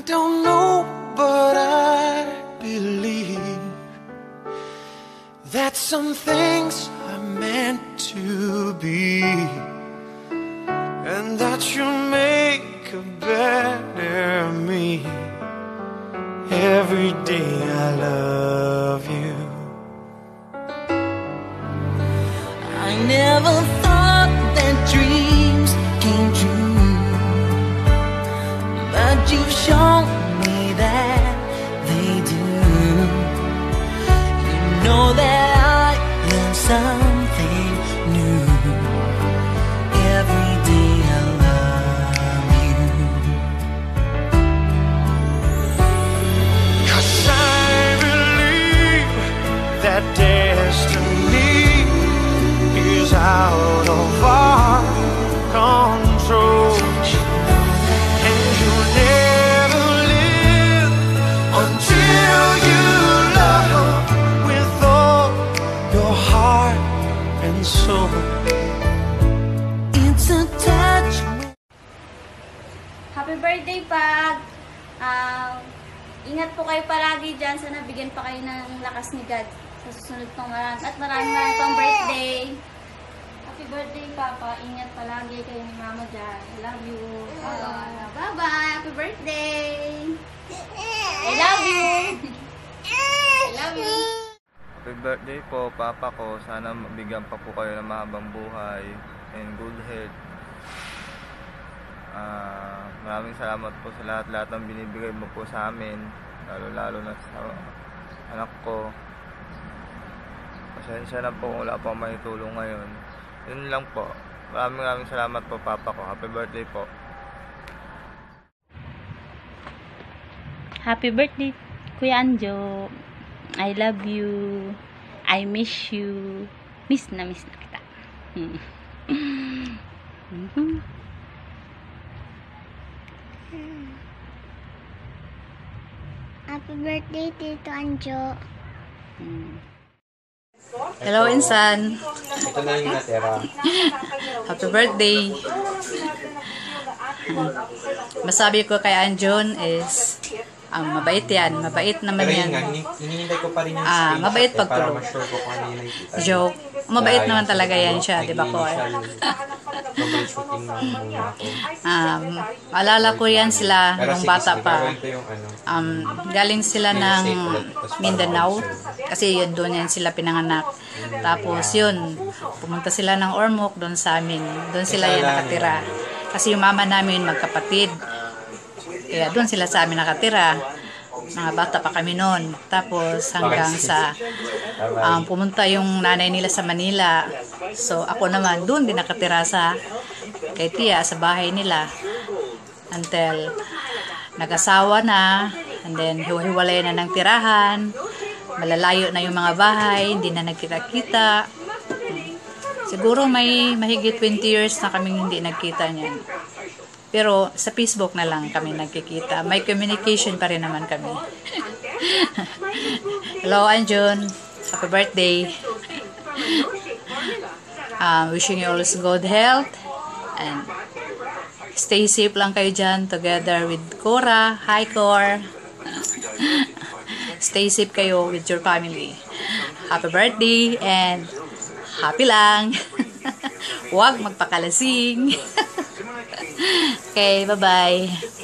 I don't know, but I believe that some things are meant to be, and that you'll make a better me. Every day I love you. I never thought that dreams came true, but you've shown me that they do. You know that I am something new. Every day I love you. 'Cause I believe that destiny is out of our control, and you'll never live until you love with all your heart and soul. It's a touch. Happy birthday, Pag! Ingat po kayo palagi dyan. Sana bigyan pa kayo ng lakas ni God sa susunod pang maraming pang birthday. Happy birthday, Papa. Ingat palagi kayo ni Mama dyan. I love you. Bye-bye. Happy birthday. I love you. I love you. Happy birthday po, Papa ko. Sana mabigyan pa po kayo ng mahabang buhay and good health. Maraming salamat po sa lahat ng binibigay mo po sa amin, lalo na sa anak ko. Pasensya na po kung wala pang maitulong ngayon. Yun lang po. Maraming salamat po, Papa ko. Happy birthday po. Happy birthday, Kuya Anjo. I love you. I miss you. Miss na kita. Happy birthday, Tito Anjo. Hello, Insan. Ito na yung natira. Happy birthday. Masabi ko kay Anjon is mabait yan. Mabait naman Pero yan. yun nga, hinihintay ko pa rin yung screenshot mabait para pagtulog. ma-sure ko kung ano yung nakikita. Joke. Mabait naman talaga yan siya, di ba ko? Troubleshooting na muna ako. Alala ko yan sila Pero nung sige, bata sige, pa. gagawin ko yung ano. Galing sila ng Safe ulit, tapos Mindanao. para observe. Kasi yun, doon yan sila pinanganak. Tapos yun, pumunta sila ng Ormoc doon sa amin. Doon sila yan nakatira. Kasi yung mama namin magkapatid. Kaya doon sila sa amin nakatira. Mga bata pa kami noon. Tapos hanggang sa pumunta yung nanay nila sa Manila. So ako naman doon din nakatira sa kay Tia sa bahay nila. Until nag-asawa na. And then hiwalay na ng tirahan. Malalayo na yung mga bahay. Hindi na nagkita-kita. Siguro may mahigit 20 years na kaming hindi nagkita niyan. Pero sa Facebook na lang kami nagkikita. May communication pa rin naman kami. Hello, Anjon. Happy birthday. Wishing you always good health. And stay safe lang kayo dyan together with Cora. Hi, Cor. Stay safe kayo with your family. Happy birthday and happy lang. Huwag magpakalasing. Okay, bye-bye.